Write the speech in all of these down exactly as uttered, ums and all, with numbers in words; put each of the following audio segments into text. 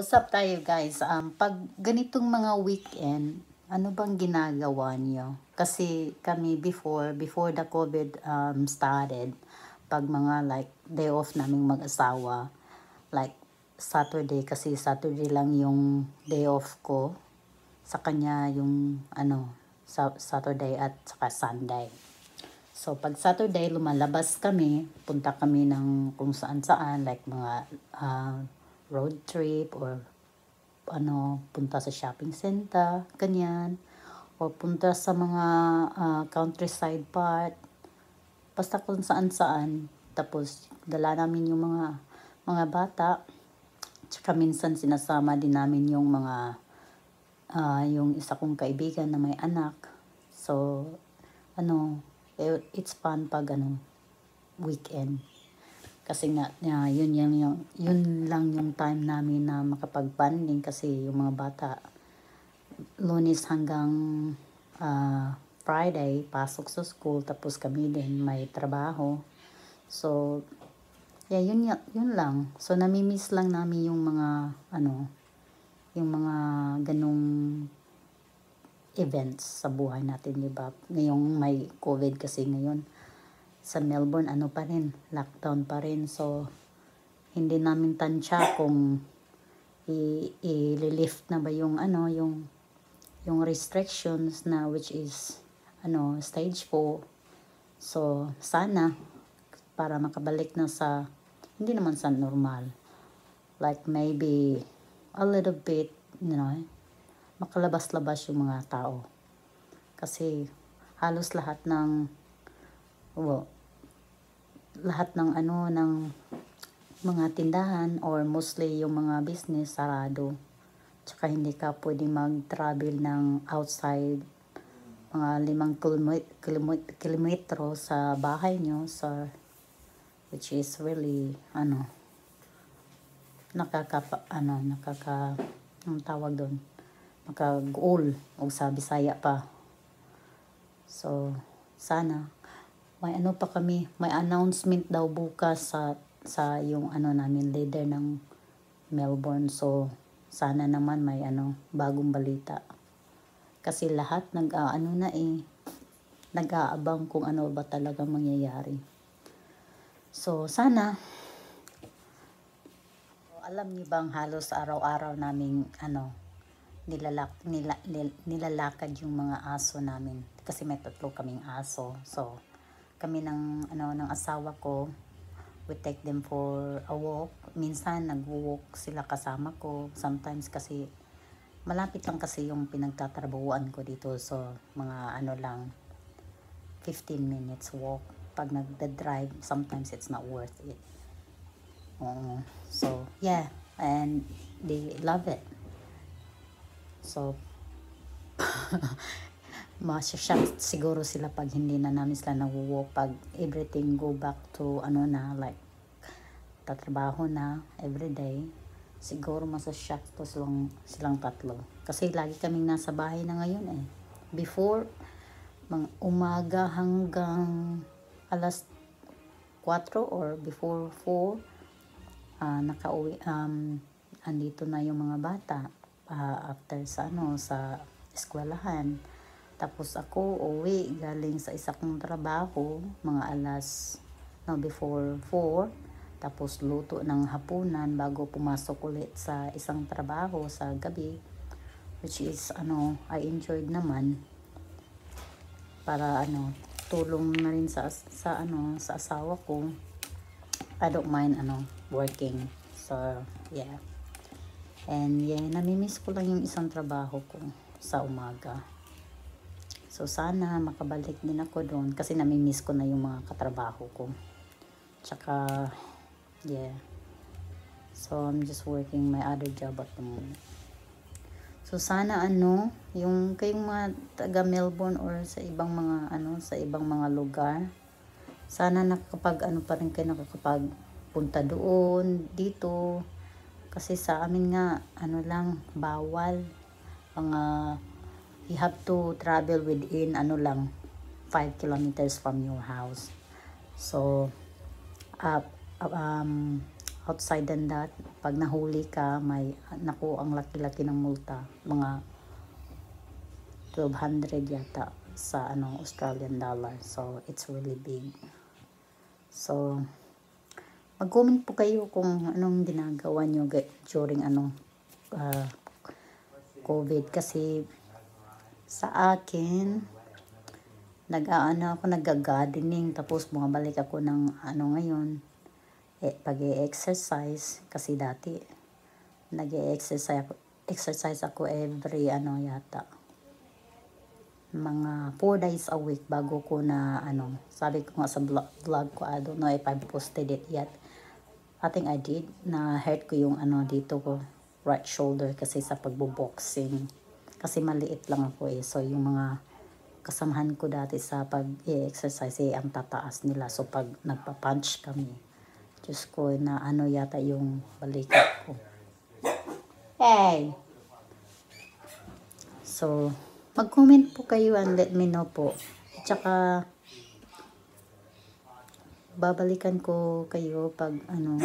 What's up tayo guys? Um, pag ganitong mga weekend, ano bang ginagawa niyo? Kasi kami before, before the COVID um, started, pag mga like day off naming mag-asawa, like Saturday, kasi Saturday lang yung day off ko, sa kanya yung ano, sa Saturday at saka Sunday. So, pag Saturday, lumalabas kami, punta kami ng kung saan-saan, like mga uh, road trip or ano, punta sa shopping center, ganyan. O punta sa mga uh, countryside part, basta kung saan-saan. Tapos, dala namin yung mga mga bata. Tsaka minsan sinasama din namin yung mga, uh, yung isa kong kaibigan na may anak. So, ano, it's fun pag ano, weekend. Kasi nga, uh, yun, yun, yun, yun lang yung time namin na makapag-bonding kasi yung mga bata, Lunes hanggang uh, Friday, pasok sa school, tapos kami din may trabaho. So, yeah, yun, yun lang. So, namimiss lang namin yung mga, ano, yung mga ganong events sa buhay natin, di ba? Ngayong may COVID kasi ngayon sa Melbourne, ano pa rin, lockdown pa rin. So, hindi namin tansya kung i-lift na ba yung ano, yung yung restrictions na which is ano, stage four. So, sana para makabalik na sa hindi naman sa normal. Like maybe a little bit, you know, makalabas-labas yung mga tao. Kasi halos lahat ng well, lahat ng ano ng mga tindahan or mostly yung mga business sarado. Tsaka hindi ka pwede mag-travel ng outside mga limang kilometro sa bahay nyo, so which is really ano nakaka ano nakaka ang tawag doon, makaguol o sa Bisaya pa. So sana may ano pa kami, may announcement daw bukas sa sa yung ano namin leader ng Melbourne. So sana naman may ano bagong balita. Kasi lahat nag uh, ano na eh nag-aabang kung ano ba talaga mangyayari. So sana alam niyo bang halos araw-araw naming ano nilalak nila, nil, nilalakad yung mga aso namin kasi may tatlo kaming aso. So kami ng ano ng asawa ko, we take them for a walk. Minsan nagwo-walk sila kasama ko, sometimes kasi malapit lang kasi yung pinagtatrabahuan ko dito, so mga ano lang fifteen minutes walk. Pag nagda-drive, sometimes it's not worth it. Uh, so yeah, and they love it. So, masya-shock siguro sila pag hindi na namin sila nag-walk, pag everything go back to ano na, like tatrabaho na everyday. Siguro masya-shock to silang, silang tatlo. Kasi lagi kaming nasa bahay na ngayon eh. Before, mga umaga hanggang alas kwatro or before four, uh, nakauwi, um, andito na yung mga bata. Uh, after sa ano sa eskwelahan, tapos ako uwi galing sa isa kong trabaho mga alas no before four, tapos luto ng hapunan bago pumasok ulit sa isang trabaho sa gabi, which is ano I enjoyed naman para ano tulong na rin sa sa ano sa asawa ko. I don't mind ano working, so yeah. And yeah, namimiss ko lang yung isang trabaho ko sa umaga. So sana makabalik din ako doon kasi namimiss ko na yung mga katrabaho ko. Tsaka yeah. So I'm just working my other job at the moment. So sana ano, yung kayong mga taga Melbourne or sa ibang mga ano, sa ibang mga lugar, sana nakakapag ano pa rin kayo nakakapag punta doon, dito. Kasi sa amin nga, ano lang, bawal. Mga, you have to travel within, ano lang, five kilometers from your house. So, uh, um, outside than that, pag nahuli ka, may, naku, ang laki-laki ng multa. Mga twelve hundred yata sa ano Australian dollar. So, it's really big. So, mag-comment po kayo kung anong ginagawa nyo during ano, uh, COVID. Kasi, sa akin, nag-aano ako, nag-gardening. Tapos, bumabalik ako ng ano ngayon, eh, pag-exercise. Kasi dati, nag-exercise ako, exercise ako every ano yata. Mga four days a week bago ko na ano, sabi ko nga sa vlog, vlog ko, I don't know if I posted it yet. I think I did, na hurt ko yung ano dito ko, right shoulder kasi sa pagbo-boxing. Kasi maliit lang ako eh. So yung mga kasamahan ko dati sa pag-exercise eh, ang tataas nila. So pag nagpa-punch kami, Diyos ko, na ano yata yung balikat ko. Hey! So, mag-comment po kayo and let me know po. Tsaka, babalikan ko kayo pag ano,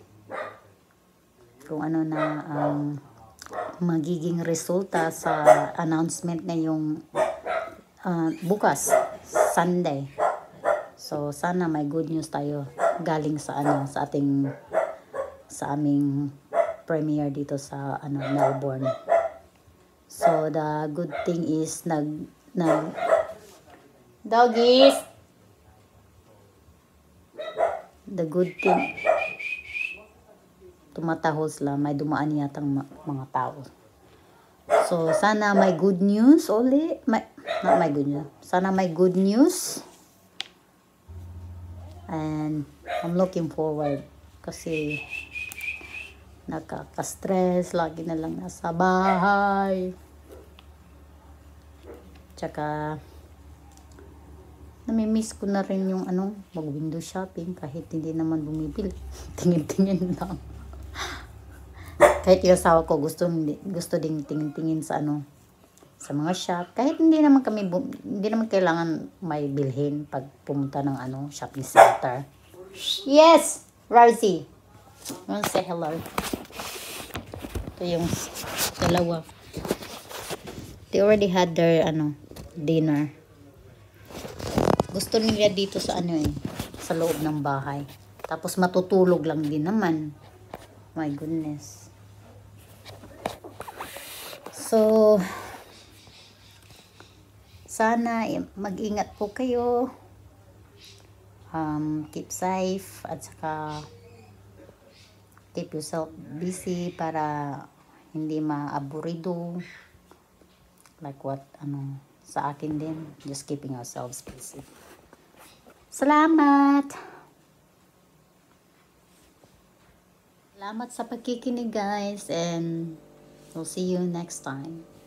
kung ano na ang um, magiging resulta sa announcement ngayong uh, bukas, Sunday. So, sana may good news tayo galing sa ano, sa ating sa aming premiere dito sa ano, Melbourne. So, the good thing is nag nag doggies. The good thing, tumatahol sila, may dumaan yatang mga tao. So, sana may good news uli. May, not may good news. Sana may good news. And I'm looking forward kasi nakaka-stress, lagi na lang nasa bahay. Tsaka namimiss ko na rin yung ano, mag-window shopping kahit hindi naman bumibili. Tingin-tingin lang. Kahit yung asawa ko gusto gusto ding tingin-tingin sa ano, sa mga shop. Kahit hindi naman kami, hindi naman kailangan may bilhin pag pumunta ng ano, shopping center. Yes! Rosie! I'll say hello. Ito yung dalawa. They already had their, ano, dinner. Gusto nila dito sa ano eh, sa loob ng bahay. Tapos matutulog lang din naman. My goodness. So, sana mag-ingat po kayo. Um, keep safe at saka keep yourself busy para hindi maaburido. Like what, ano, sa akin din. Just keeping ourselves busy. Salamat! Salamat sa pagkikinig guys and we'll see you next time.